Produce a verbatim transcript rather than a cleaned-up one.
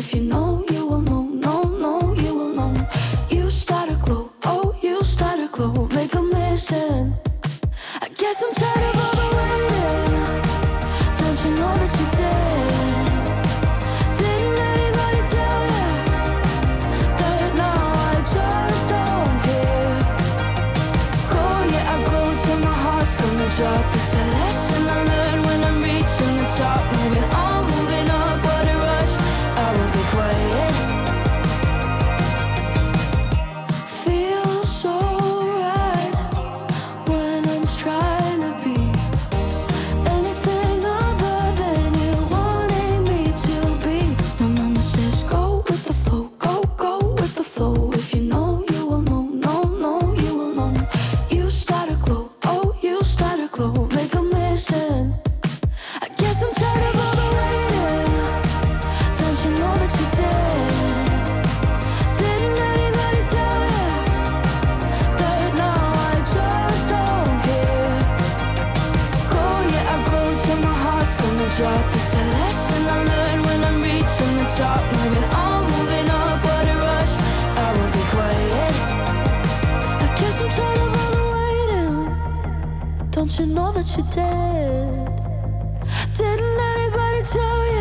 If you know, you will know, no, no, you will know. You start a glow, oh, you start a glow. Make a mission. I guess I'm tired of all the waiting. Don't you know that you did? Didn't anybody tell you that now I just don't care? Go, yeah, I go till my heart's gonna drop. It's a lesson I learned when I'm reaching the top. Moving on, moving up, what a rush. I won't be quiet. Feels so right when I'm trying to be anything other than you wanting me to be. My mama says go with the flow, go, go with the flow. If you know, you will know, no, no, you will know. You start a glow, oh, you start a glow. Make a mission. I guess I'm tired of all the waiting. Don't you know that you did? Didn't anybody tell you that now I just don't care? Go, yeah, I go till my heart's gonna drop. It's a lesson I learned when I'm reaching the top. Moving on, moving up, what a rush. I won't be quiet. I guess I'm tired of all the waiting. Don't you know that you did? Didn't anybody tell you